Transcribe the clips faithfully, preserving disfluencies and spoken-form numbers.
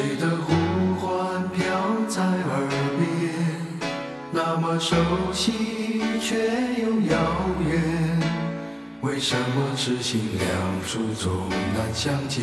谁的呼唤飘在耳边，那么熟悉却又遥远，为什么痴心两处总难相见？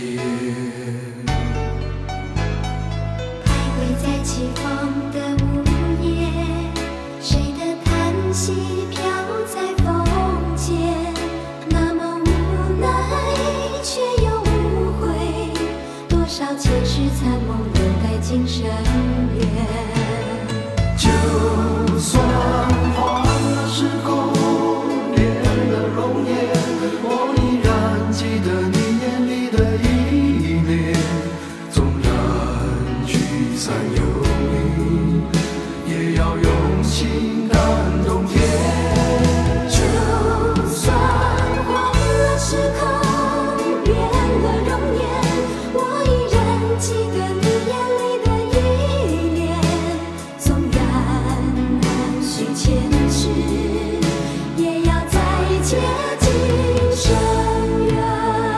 徘徊在起风的午夜，谁的叹息飘在风间，那么无奈却又无悔，多少前世残梦留待今生缘。 就算换了时空，变了容颜，我依然记得你眼里的依恋。纵然聚散有离，也要用心感动天。 就算换了时空，变了容颜，我依然记得你眼里的依恋。纵然难续前世，也要再接今生缘。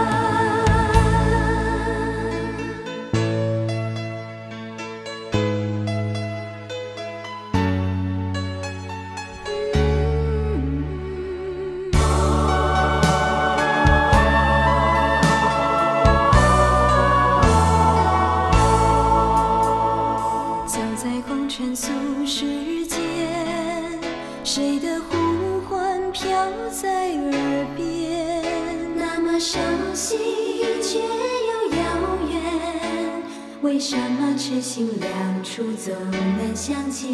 走在红尘俗世间，谁的呼唤飘在耳边，那么熟悉却又遥远，为什么痴心两处总难相见？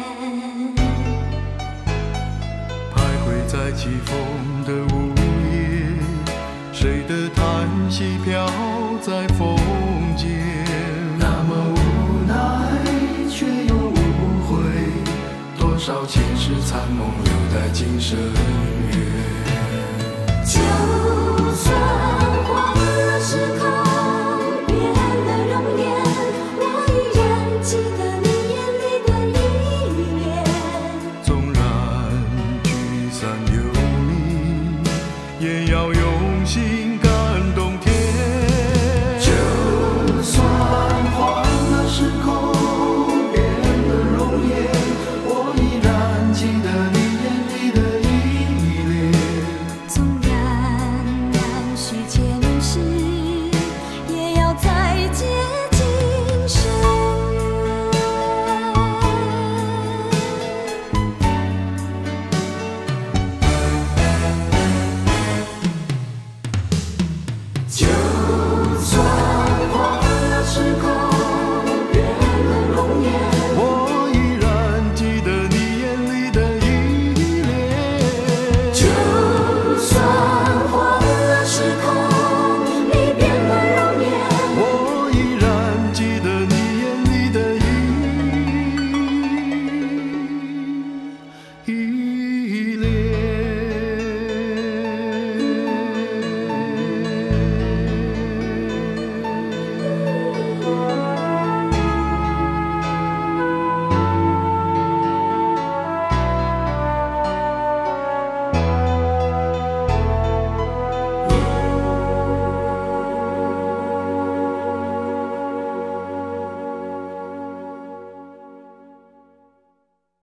徘徊在起风的午夜，谁的叹息飘在风间，那么无奈却又无悔，多少前世残梦留待今生缘。